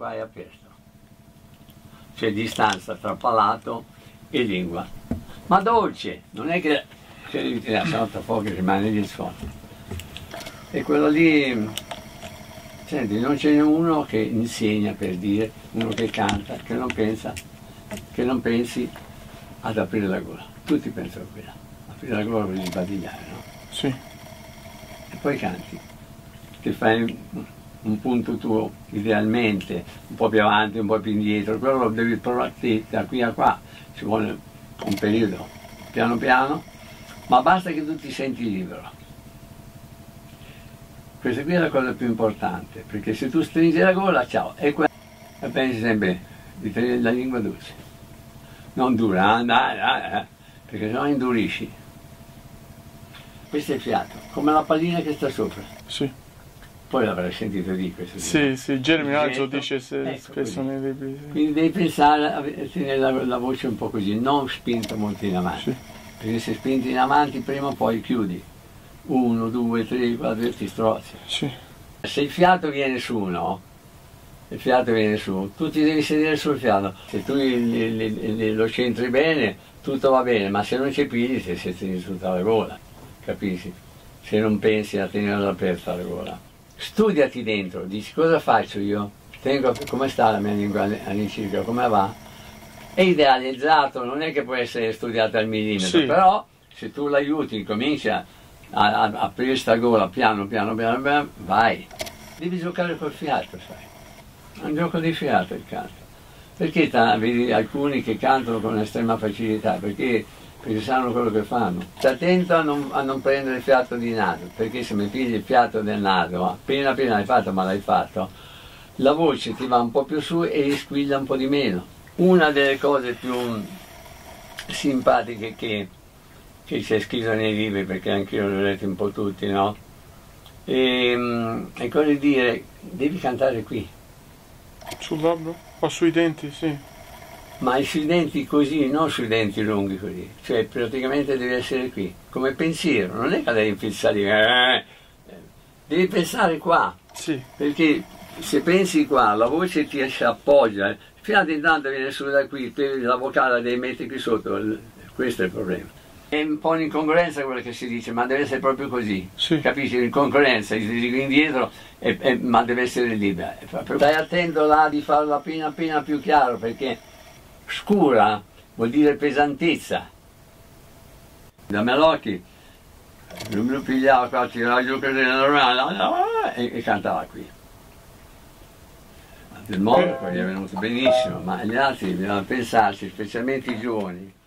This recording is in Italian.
qua è aperto, c'è distanza tra palato e lingua, ma dolce, non è che sennò tra poco rimane gli sfondi. E quello lì, senti, non ce n'è uno che insegna, per dire, uno che canta, che non pensi ad aprire la gola. Tutti pensano a quella, aprire la gola per sbadigliare, no? Sì. E poi canti, ti fai un punto tuo, idealmente, un po' più avanti, un po' più indietro, però lo devi provare da qui a qua, ci vuole un periodo, piano piano, ma basta che tu ti senti libero. Questa qui è la cosa più importante, perché se tu stringi la gola, ciao, e pensi sempre di tenere la lingua dolce, non dura, perché sennò indurisci. Questo è il fiato, come la pallina che sta sopra. Sì. Poi l'avrai sentito di questo. Sì, sì, Jeremy Hall lo dice ecco, spesso nei libri. Sì. Quindi devi pensare a tenere la voce un po' così, non spinta molto in avanti, Sì. perché se spinti in avanti prima o poi chiudi. 1, 2, 3, 4, ti strozzi. Sì. Se il fiato viene su, no? Il fiato viene su, tu ti devi sedere sul fiato. Se tu lo centri bene, tutto va bene, ma se non ci pigli, ti tieni tutta la gola, capisci? Se non pensi a tenerla aperta la gola. Studiati dentro, dici cosa faccio io? Tengo, come sta la mia lingua all'incirca, come va? È idealizzato, non è che può essere studiato al millimetro, sì. Però se tu l'aiuti, comincia a aprire sta gola piano piano, vai. Devi giocare col fiato, sai. È un gioco di fiato il canto. Perché vedi alcuni che cantano con estrema facilità? Perché sanno quello che fanno. Stai attento a non prendere il fiato di naso, perché se mi pigli il fiato del naso, appena l'hai fatto, ma l'hai fatto, la voce ti va un po' più su e squilla un po' di meno. Una delle cose più simpatiche che c'è scritto nei libri, perché anch'io l'ho letto un po' tutti, no? È cosa di dire, devi cantare qui. Sul labbro? O sui denti, sì. Ma sui denti così, non sui denti lunghi così, cioè praticamente devi essere qui, come pensiero, non è che devi fissare lì, devi pensare qua, sì. Perché se pensi qua, la voce ti si appoggia, il fiato intanto viene su da qui, la vocale la devi mettere qui sotto, questo è il problema. È un po' un'incongruenza quello che si dice, ma deve essere proprio così, sì. Capisci? L'incongruenza, ti dico indietro, ma deve essere libera. Stai attento là di farla appena più chiaro, perché scura vuol dire pesantezza. Da Melocchi, lui lo pigliava qua, tirava giù così normale e cantava qui. Del Monaco gli è venuto benissimo, ma gli altri bisogna pensarci, specialmente i giovani.